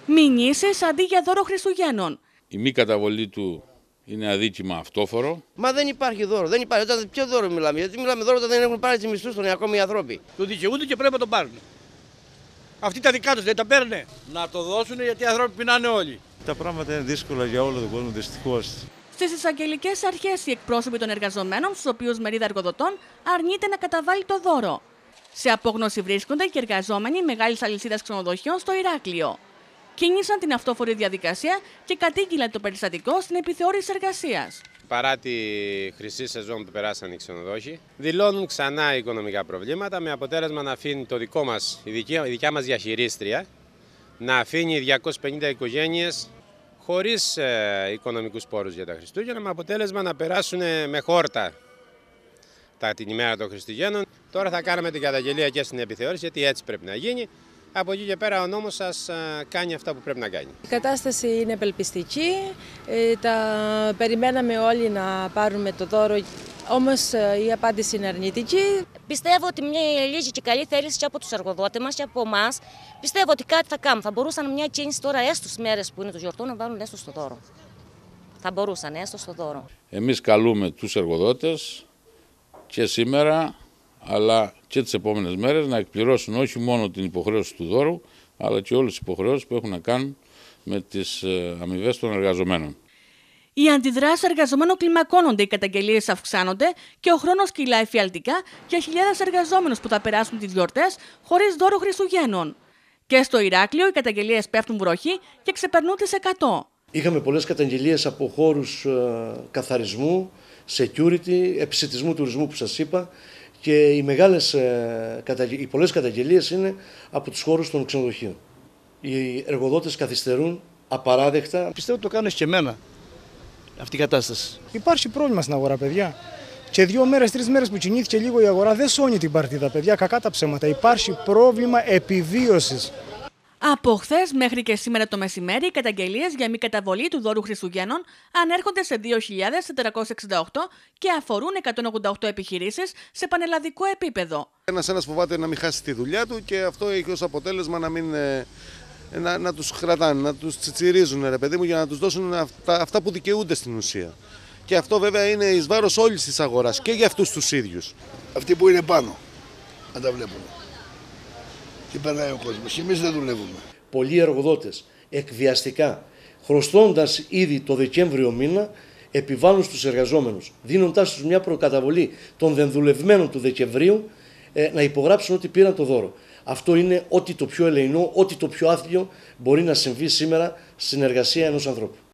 Μηνύσεις αντί για δώρο Χριστουγέννων. Η μη καταβολή του είναι αδίκημα αυτόφορο. Μα δεν υπάρχει δώρο. Δεν υπάρχει. Ποιο δώρο μιλάμε? Γιατί μιλάμε δώρο όταν δεν έχουν πάρει τις μισθούς των ακόμη οι άνθρωποι. Το δικαιούνται και πρέπει να το πάρουν. Αυτοί τα δικά τους δεν τα παίρνουν. Να το δώσουν γιατί οι άνθρωποι πεινάνε όλοι. Τα πράγματα είναι δύσκολα για όλο τον κόσμο, δυστυχώς. Στις εισαγγελικές αρχές, οι εκπρόσωποι των εργαζομένων, στους οποίους μερίδα εργοδοτών αρνείται να καταβάλει το δώρο. Σε απόγνωση βρίσκονται και εργαζόμενοι μεγάλης αλυσίδας ξενοδοχείων στο Ηράκλειο. Κίνησαν την αυτόφορη διαδικασία και κατήγγειλαν το περιστατικό στην επιθεώρηση εργασίας. Παρά τη χρυσή σεζόν που περάσαν οι ξενοδόχοι, δηλώνουν ξανά οικονομικά προβλήματα, με αποτέλεσμα να αφήνει η δικιά μας διαχειρίστρια να αφήνει 250 οικογένειες χωρίς οικονομικούς πόρους για τα Χριστούγεννα, με αποτέλεσμα να περάσουν με χόρτα την ημέρα των Χριστουγέννων. Τώρα θα κάνουμε την καταγγελία και στην επιθεώρηση, γιατί έτσι πρέπει να γίνει. Από εκεί και πέρα ο νόμος σας κάνει αυτά που πρέπει να κάνει. Η κατάσταση είναι απελπιστική. Περιμέναμε όλοι να πάρουμε το δώρο, όμως η απάντηση είναι αρνητική. Πιστεύω ότι μια λίγη και καλή θέληση και από τους εργοδότες μας και από εμάς, πιστεύω ότι κάτι θα κάνουν. Θα μπορούσαν μια κίνηση τώρα, έστω στις μέρες που είναι το γιορτών, να βάλουν έστω στο δώρο. Θα μπορούσαν έστω στο δώρο. Εμείς καλούμε τους εργοδότες και σήμερα, αλλά και τις επόμενες μέρες, να εκπληρώσουν όχι μόνο την υποχρέωση του δώρου, αλλά και όλες τις υποχρεώσεις που έχουν να κάνουν με τις αμοιβές των εργαζομένων. Οι αντιδράσεις εργαζομένων κλιμακώνονται, οι καταγγελίες αυξάνονται και ο χρόνος κυλάει εφιαλτικά για χιλιάδες εργαζόμενους που θα περάσουν τις γιορτές χωρίς δώρο Χριστουγέννων. Και στο Ηράκλειο οι καταγγελίες πέφτουν βροχή και ξεπερνούν τις 100. Είχαμε πολλές καταγγελίες από χώρους καθαρισμού, security, επισιτισμού τουρισμού που σας είπα, και οι πολλές καταγγελίες είναι από τους χώρους των ξενοδοχείων. Οι εργοδότες καθυστερούν απαράδεκτα. Πιστεύω ότι το κάνεις και εμένα αυτή η κατάσταση. Υπάρχει πρόβλημα στην αγορά, παιδιά. Και 2 μέρες, 3 μέρες που κινήθηκε λίγο η αγορά δεν σώνει την παρτίδα, παιδιά. Κακά τα ψέματα. Υπάρχει πρόβλημα επιβίωσης. Από χθες μέχρι και σήμερα το μεσημέρι, οι καταγγελίες για μη καταβολή του δώρου Χριστουγέννων ανέρχονται σε 2.468 και αφορούν 188 επιχειρήσεις σε πανελλαδικό επίπεδο. Ένας φοβάται να μην χάσει τη δουλειά του και αυτό έχει ως αποτέλεσμα να τους κρατάνε, να τους τσιτσιρίζουν, ρε παιδί μου, για να τους δώσουν αυτά που δικαιούνται στην ουσία. Και αυτό βέβαια είναι εις βάρος όλης της αγοράς και για αυτούς τους ίδιους. Αυτοί που είναι πάνω, να τα βλέπουν. Τι περνάει ο κόσμος, εμείς δεν δουλεύουμε. Πολλοί εργοδότες εκβιαστικά, χρωστώντας ήδη το Δεκέμβριο μήνα, επιβάλλουν στους εργαζόμενους, δίνοντάς τους μια προκαταβολή των δενδουλευμένων του Δεκεμβρίου, να υπογράψουν ότι πήραν το δώρο. Αυτό είναι ό,τι το πιο ελεεινό, ό,τι το πιο άθλιο μπορεί να συμβεί σήμερα στην εργασία ενός ανθρώπου.